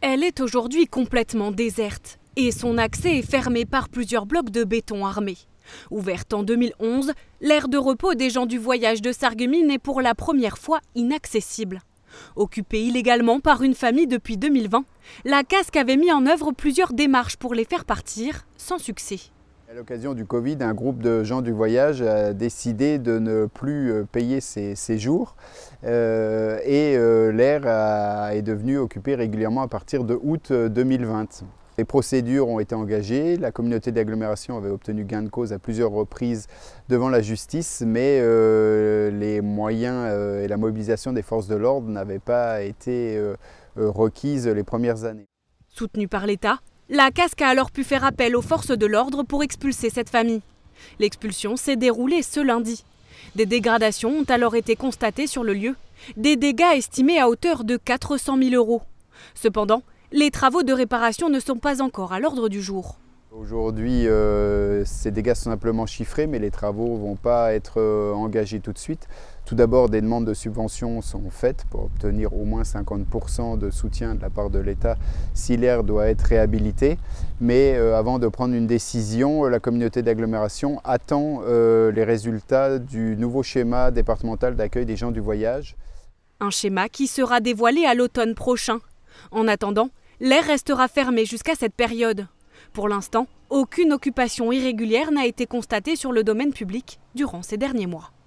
Elle est aujourd'hui complètement déserte et son accès est fermé par plusieurs blocs de béton armés. Ouverte en 2011, l'aire de repos des gens du voyage de Sarreguemines est pour la première fois inaccessible. Occupée illégalement par une famille depuis 2020, la Casques avait mis en œuvre plusieurs démarches pour les faire partir, sans succès. À l'occasion du Covid, un groupe de gens du voyage a décidé de ne plus payer ses séjours l'aire est devenue occupée régulièrement à partir de août 2020. Les procédures ont été engagées, la communauté d'agglomération avait obtenu gain de cause à plusieurs reprises devant la justice, mais les moyens et la mobilisation des forces de l'ordre n'avaient pas été requises les premières années. Soutenue par l'État, la Casques a alors pu faire appel aux forces de l'ordre pour expulser cette famille. L'expulsion s'est déroulée ce lundi. Des dégradations ont alors été constatées sur le lieu, des dégâts estimés à hauteur de 400 000 €. Cependant, les travaux de réparation ne sont pas encore à l'ordre du jour. Aujourd'hui, ces dégâts sont simplement chiffrés, mais les travaux ne vont pas être engagés tout de suite. Tout d'abord, des demandes de subventions sont faites pour obtenir au moins 50% de soutien de la part de l'État si l'aire doit être réhabilitée. Mais avant de prendre une décision, la communauté d'agglomération attend les résultats du nouveau schéma départemental d'accueil des gens du voyage. Un schéma qui sera dévoilé à l'automne prochain. En attendant, l'aire restera fermée jusqu'à cette période. Pour l'instant, aucune occupation irrégulière n'a été constatée sur le domaine public durant ces derniers mois.